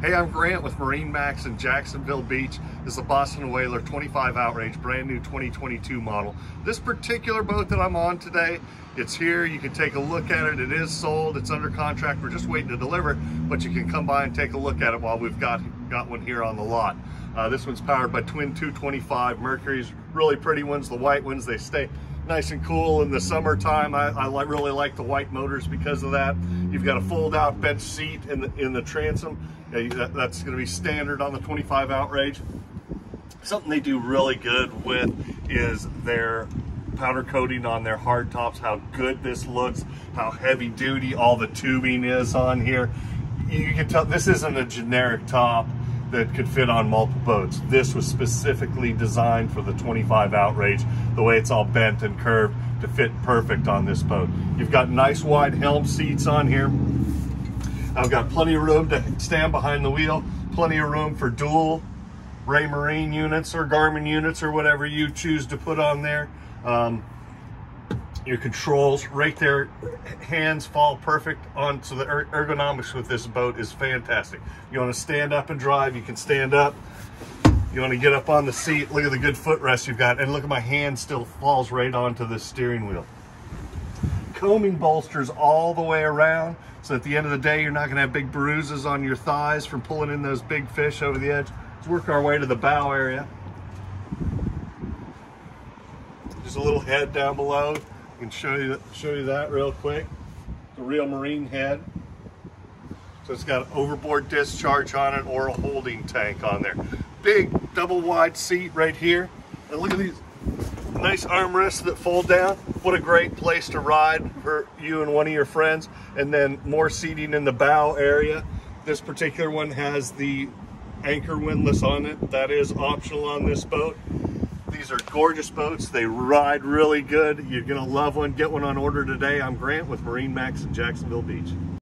Hey, I'm Grant with MarineMax in Jacksonville Beach. This is a Boston Whaler 25 Outrage, brand new 2022 model. This particular boat that I'm on today, it's here. You can take a look at it. It is sold. It's under contract. We're just waiting to deliver, but you can come by and take a look at it while we've got one here on the lot. This one's powered by twin 225 Mercury's, really pretty ones. The white ones, they stay nice and cool in the summertime. I really like the white motors because of that. You've got a fold-out bench seat in the transom. That's going to be standard on the 25 Outrage. Something they do really good with is their powder coating on their hard tops. How good this looks, how heavy duty all the tubing is on here. You can tell this isn't a generic top that could fit on multiple boats. This was specifically designed for the 25 Outrage, the way it's all bent and curved to fit perfect on this boat. You've got nice wide helm seats on here. I've got plenty of room to stand behind the wheel, plenty of room for dual Raymarine units or Garmin units or whatever you choose to put on there. Your controls right there, hands fall perfect on, so the ergonomics with this boat is fantastic. You want to stand up and drive, you can stand up. You want to get up on the seat, look at the good footrest you've got, and look at my hand still falls right onto the steering wheel. Coaming bolsters all the way around, so at the end of the day you're not going to have big bruises on your thighs from pulling in those big fish over the edge. Let's work our way to the bow area. There's a little head down below. I can show you that real quick. It's a real marine head. So it's got an overboard discharge on it or a holding tank on there. Big double wide seat right here. And look at these nice armrests that fold down. What a great place to ride for you and one of your friends. And then more seating in the bow area. This particular one has the anchor windlass on it. That is optional on this boat. These are gorgeous boats. They ride really good. You're gonna love one. Get one on order today. I'm Grant with MarineMax in Jacksonville Beach.